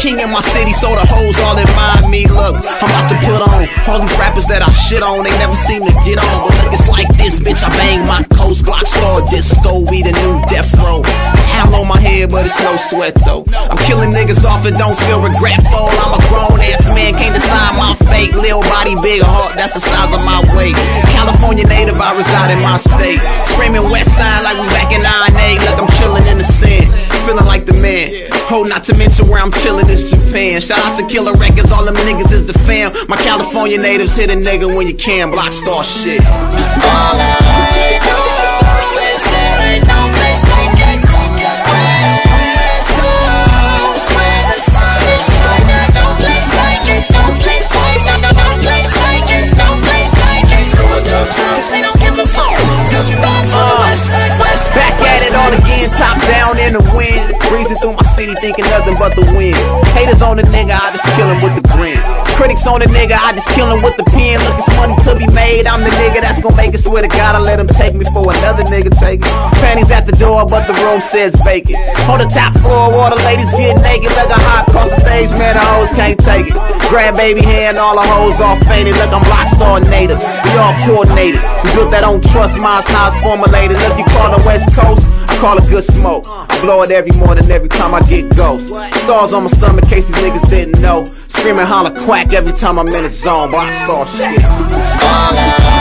King in my city, so the hoes all admire me. Look, I'm about to put on all these rappers that I shit on. They never seem to get on, but look, it's like this, bitch. I bang my coast, block star disco, we the new death row. Towel on my head, but it's no sweat though. I'm killing niggas off and don't feel regretful. I'm a grown ass man, can't decide my fate. Lil body, big heart, that's the size of my weight. California native, I reside in my state. Screaming Westside like we back in 9-8. Look, I'm chilling in the sand, feeling like the man. Oh, not to mention where I'm chilling is Japan. Shout out to Killer Records, all them niggas is the fam. My California natives hit a nigga when you can. Block star shit. All I know is there ain't no place like it. West Coast, where the sun is shining. No place like it. No place like it. No place like it. No place like it. Throw it up, cause we don't give a fuck. Cause we run for the Westside. Back at it all again, top down in the wind. Breezing through my city, thinking nothing but the wind. Haters on the nigga, I just kill him with the grin. Critics on the nigga, I just kill him with the pen. Look, it's money to be made. I'm the nigga that's gonna make it. Swear to God, I let him take me for another nigga take it. Panties at the door, but the room says vacant. On the top floor, all the ladies get naked. Look, I'm hot across the stage, man, the hoes can't take it. Grab baby hand, all the hoes all fainted. Look, I'm rockstar native, we all coordinated. We built that on trust, mine's how it's formulated. Look, you call the West Coast, I call it good smoke. I blow it every morning, every time I get ghosts. Stars on my stomach, in case these niggas didn't know. Screaming holla quack every time I'm in the zone. Rockstar shit.